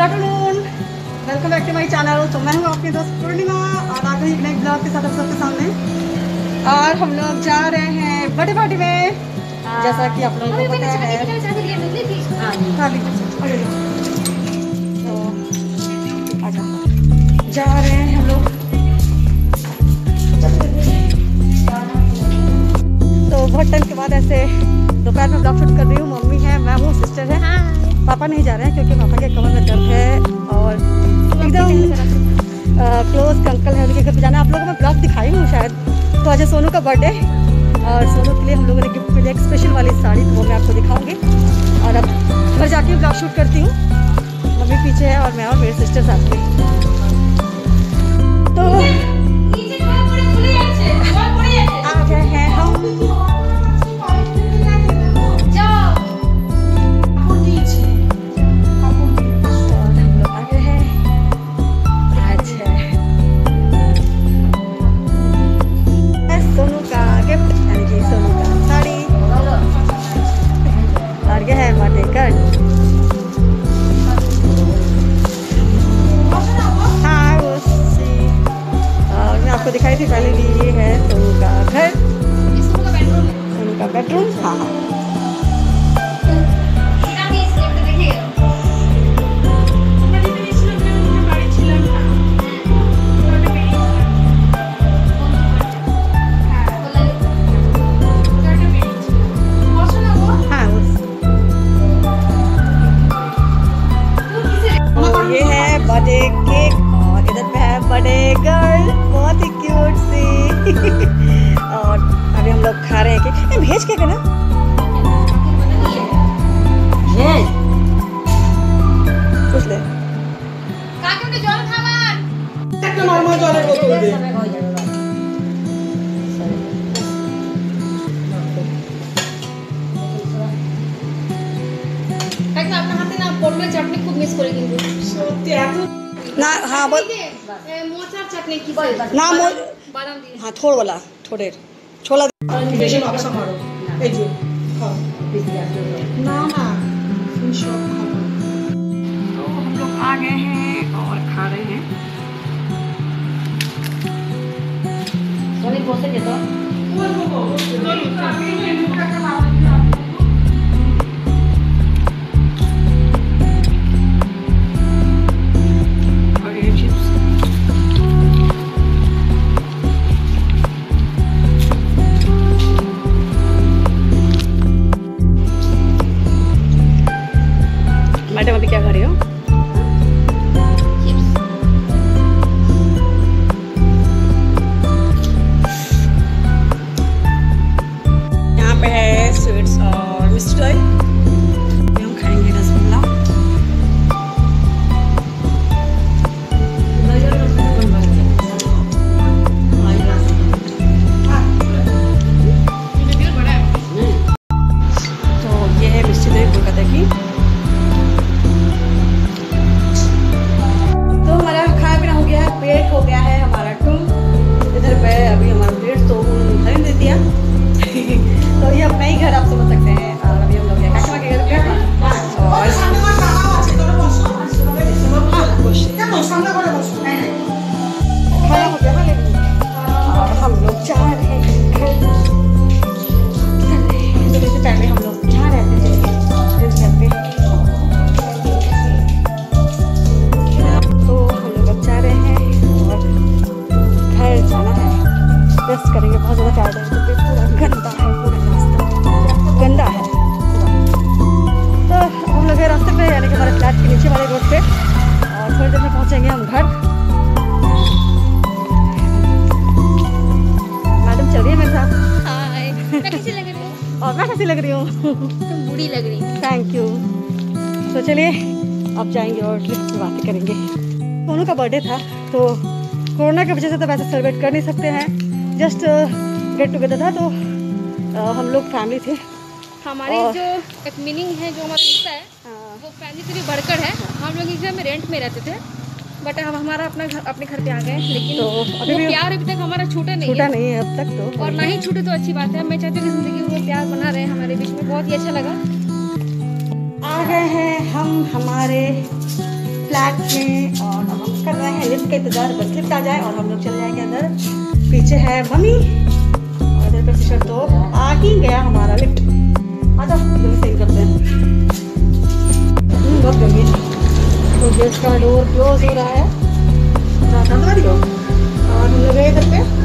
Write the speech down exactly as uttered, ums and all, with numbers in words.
Afternoon, welcome back to my channel. तो मैं हूँ आपकी दोस्त पूर्णिमा और आ गई एक नए ब्लॉग के साथ आप सबके सामने। और हम लोग जा रहे हैं बर्थडे पार्टी में, जैसा कि आप लोगों को पता है। तो आजा, जा रहे हैं हम लोग। तो बहुत टाइम के बाद ऐसे दोपहर में ब्लॉग शूट कर रही हूँ। मम्मी है, मैं हूँ, सिस्टर है, पापा नहीं जा रहे हैं क्योंकि पापा के कमर में दर्द है और एकदम क्लोज अंकल है, उनके घर पे जाना। आप लोगों को मैं ब्लॉग दिखाई हूँ शायद। तो आज सोनू का बर्थडे और सोनू के लिए हम लोगों ने गिफ्ट के लिए एक स्पेशल वाली साड़ी, तो वो मैं आपको दिखाऊंगी। और अब घर जाके ब्लॉग शूट करती हूँ। मम्मी पीछे है और मैं और मेरे सिस्टर साथ में। तो आ गए हैं हम। आपको दिखाई थी पहले भी, ये है सोनू का घर, सोनू का बेडरूम, सोनू का बेडरूम। हाँ हाँ, ये है बर्थडे केक और इधर पे है बर्थडे गर्ल, बहुत ही क्यूट सी। और अभी हम लोग खा रहे हैं केक। भेज केक है ना? भेज पूछ ले। नॉर्मल जल बोतल दे। चटनी खूब मिस करे কিন্তু সত্যি এত না। हाँ बोल। মোচার চাটনি কি না মোচ বাদাম দিয়ে। हाँ थोड़ वाला थोड़े छोला বেশি নকশা মারো এই যে খাও ना ना सब खाओ। तो हम लोग आ गए हैं और खा रहे हैं। অনেক বসে যেত मैडम अभी क्या खा रही हो? यहाँ पे है स्वीट्स और मिष्टी। हम खाएंगे रसगुल्ला। तो ये है मिष्टी दही कोलकाता की। पेट हो गया है हमारा टूम। इधर पे अभी हमारा प्लेट तो उन्होंने दे दिया। तो ये अपना ही घर आप समझ सकते हैं। और अभी हम लोग काकिमा के घर पे और खाना हो गया। और हम लोग जा रहे हैं घर। से पहले हम लोग जा रहे थे इस घर पे। रेस्ट करेंगे, बहुत ज़्यादा टायर्ड है। तो पूरा गंदा है, पूरा रास्ता गंदा है। तो हम लोग रास्ते पे, यानी कि हमारे फ्लैट के नीचे वाले रोड पे, और थोड़ी देर में पहुंचेंगे हम घर। मैडम चल रही है मेरे साथ। हाय, मैं कैसी लग रही हूँ? और मैं कैसी लग रही हूँ? तुम बूढ़ी लग रही हो। Thank you. तो चलिए अब जाएंगे और ट्रिप की बातें करेंगे। सोनू का बर्थडे था, तो कोरोना की वजह से तो वैसे सेलिब्रेट कर नहीं सकते हैं। जस्ट गेट टुगेदर था, तो uh, हम लोग फैमिली थे। हमारी जो एक मीनिंग है, जो हमारा रिश्ता है, वो फैमिली से भी बढ़कर है। हम लोग इस घर में रेंट में रहते थे, बट हम हमारा अपना घर अपने घर पे आ गए। लेकिन तो अभी भी प्यार अभी तक हमारा छूटा नहीं छूटा नहीं है अब तक तो, और ना ही छूटे तो अच्छी बात है। मैं चाहती हूँ कि जिंदगी में प्यार बना रहे हमारे बीच में। बहुत ही अच्छा लगा। आ गए हैं हम हमारे फ्लैट में और अब हम कर रहे हैं लिफ्ट का इंतजार, बस लिफ्ट आ जाए और हम लोग चले जाएंगे अंदर। पीछे है मम्मी और इधर पे सिस्टर, तो आ ही गया हमारा लिफ्ट। आ जाओ जल्दी सही करते हैं। बहुत गर्मी, तो गेट का डोर क्लोज हो रहा है और हम लोग गए इधर पे